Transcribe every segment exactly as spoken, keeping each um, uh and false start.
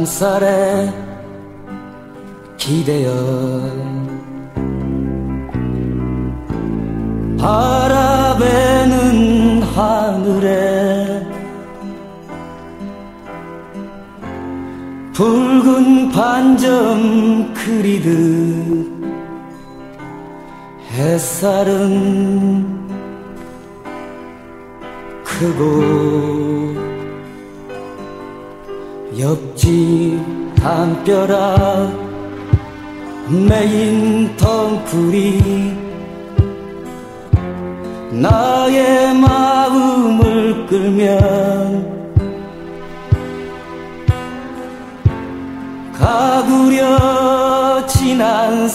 햇살에 기대어 바라보는 하늘에 붉은 반점 그리듯 햇살은 크고 옆집 담벼락 메인 덩굴이 나의 마음을 끌면 가구려 지난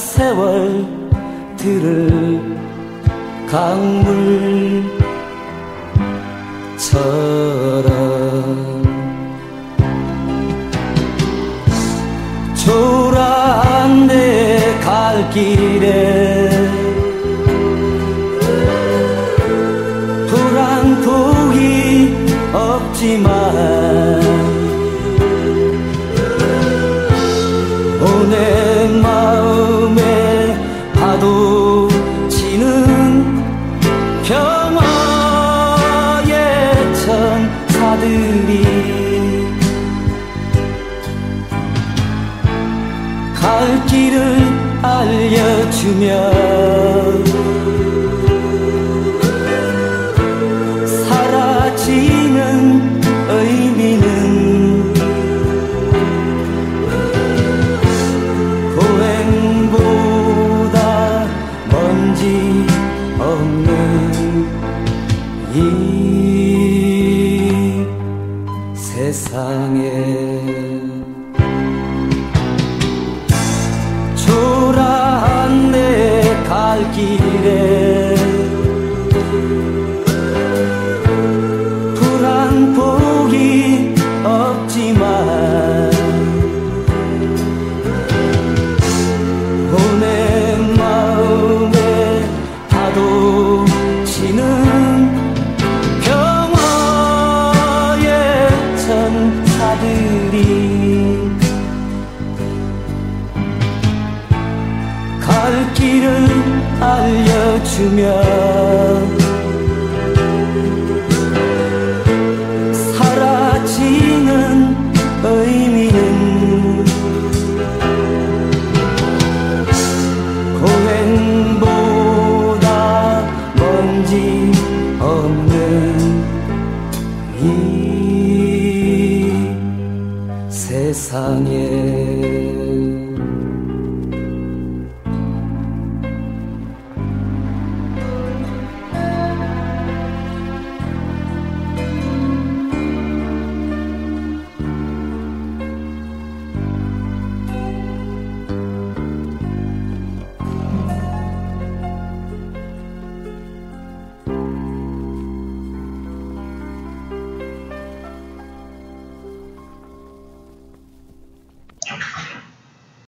세월들을 강물처럼 초라한 내 갈 길에 불안폭이 없지만 오내 마음에 파도 치는 평화의 천사들이 갈 길을 알려주며 사라지는 의미는 고행보다 먼지 없는 이 세상에 초라한 내 갈 길에 불안폭이 없지만 오내 마음에 파도 치는 평화의 천사들이 갈 길을 알려주며 사라지는 의미는 고행보다 먼지 없는 이 세상에